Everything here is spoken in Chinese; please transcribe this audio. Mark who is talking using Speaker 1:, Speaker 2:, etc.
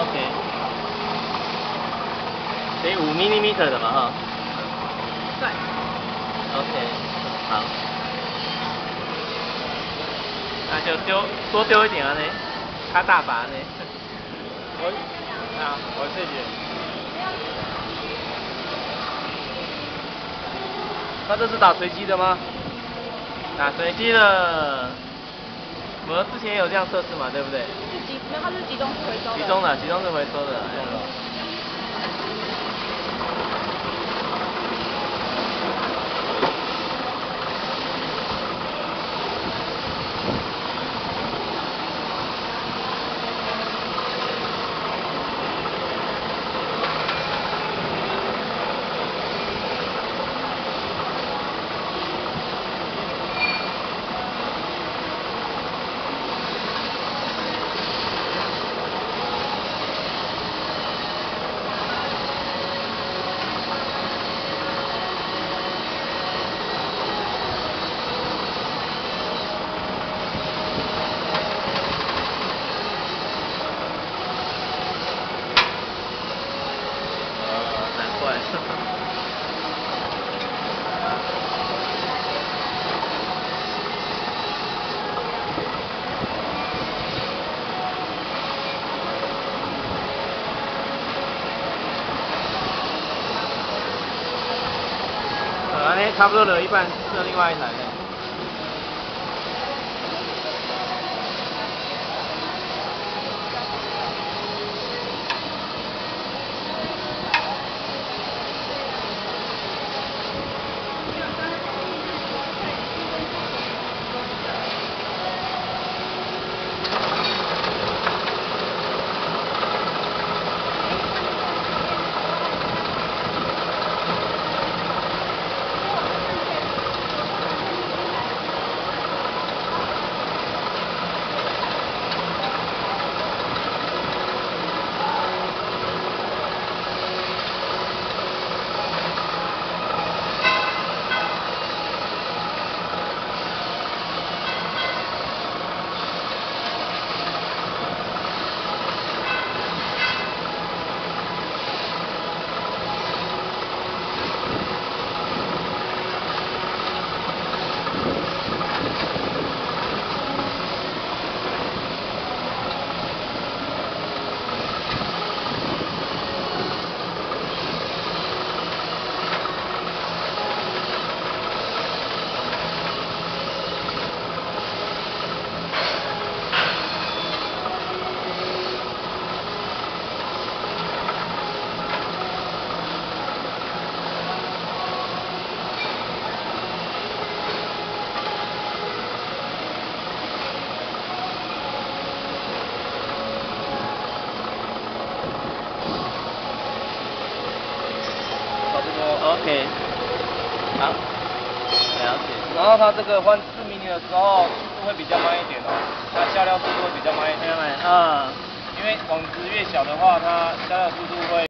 Speaker 1: OK， 所以5mm 的嘛哈。
Speaker 2: 对。
Speaker 1: OK， 好。那就多丢一点啊呢，它大把呢。
Speaker 2: 我谢谢。
Speaker 1: 那这是打随机的吗？打随机的。我们之前也有这样测试嘛，对不对？
Speaker 3: 没有，它是集中式回收的。
Speaker 1: 集中式回收的。差不多了一半，是另外一台的。OK， 好，了解。
Speaker 2: 然后它这个换4mm的时候，速度会比较慢一点哦，它下料速度会比较慢一点。因为网子越小的话，它下料速度会。